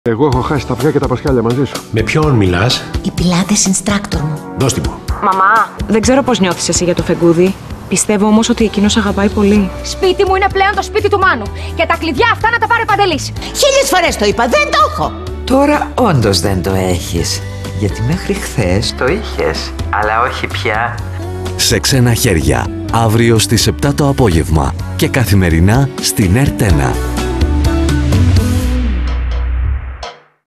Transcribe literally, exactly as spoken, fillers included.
Εγώ έχω χάσει τα αυγά και τα πασχάλια μαζί σου. Με ποιον μιλάς? Η Πιλάτες instructor μου. Δώσ' τη μου. Μαμά, δεν ξέρω πώς νιώθεις εσύ για το φεγγούδι. Πιστεύω όμως ότι εκείνος αγαπάει πολύ. Σπίτι μου είναι πλέον το σπίτι του Μάνου. Και τα κλειδιά αυτά να τα πάρει ο Παντελής. Χίλιες φορές το είπα, δεν το έχω. Τώρα όντως δεν το έχεις. Γιατί μέχρι χθες το είχες, αλλά όχι πια. Σε ξένα χέρια, αύριο στις επτά το απόγευμα και καθημερινά στην Ερτ ένα.